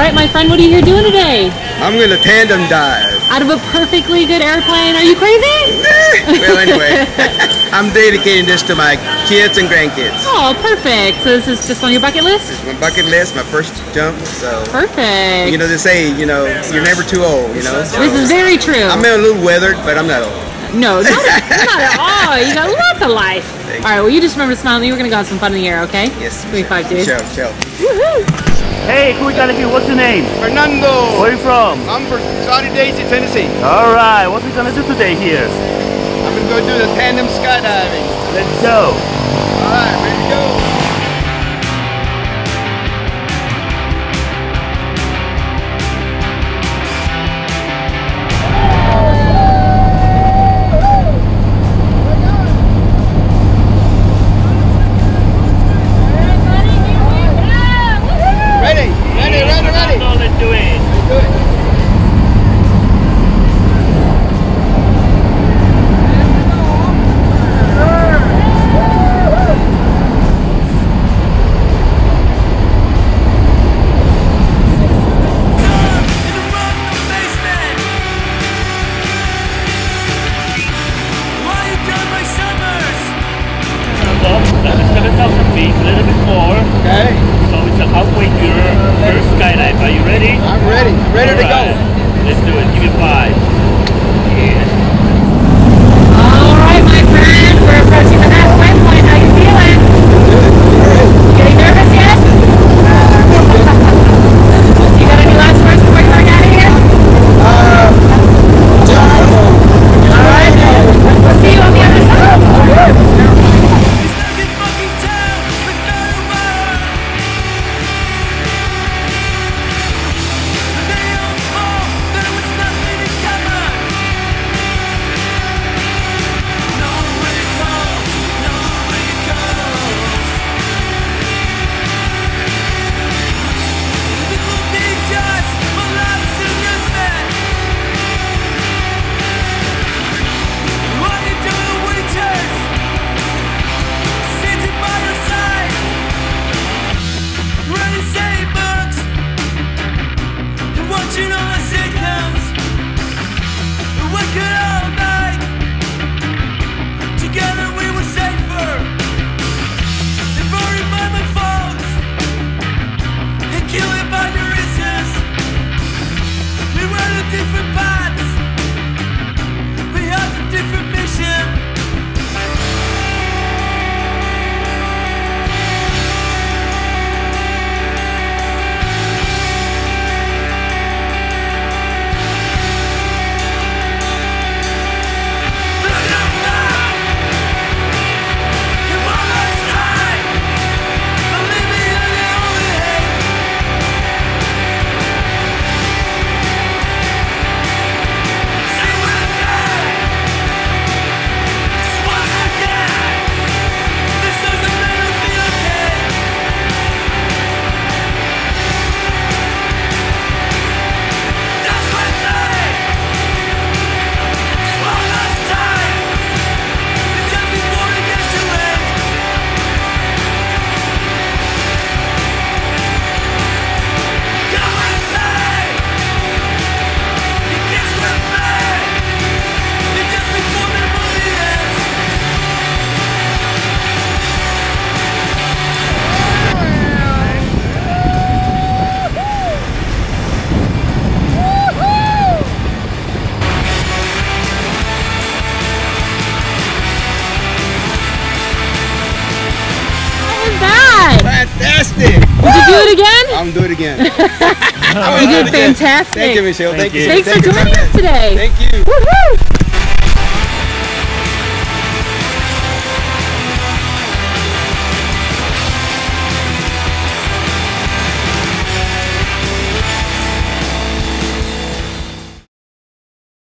right, my friend, what are you here doing today? I'm going to tandem dive. Out of a perfectly good airplane. Are you crazy? Well, anyway, I'm dedicating this to my kids and grandkids. Oh, perfect. So this is just on your bucket list? It's my bucket list, my first jump. So perfect. You know, they say, you know, you're never too old, you know. So this is very true. I'm a little weathered, but I'm not old. No, not at all. You got lots of life. All right, well, you just remember to smile at me. We're going to go have some fun in the air, okay? Yes. 3-5, dude. Chill. Woohoo! Hey, who we got here? What's your name? Fernando. Where are you from? I'm from Saudi Daisy, Tennessee. All right, what are we going to do today here? I'm going to go do the tandem skydiving. Let's go. All right, ready to go. A little bit more. Okay. So it's halfway to your first skydive. Are you ready? I'm ready. Ready to go. Let's do it. Give me 5. Yeah. All right, my friend. We're approaching the halfway point. How you feeling? Good. Getting nervous yet? You got any last words before you run out of here? All right, then. We'll see you on the other side. Fantastic! Did you do it again? I'm do it again. You did fantastic. Thank you, Michelle. Thank you. Thanks for joining us today. Thank you. Woohoo!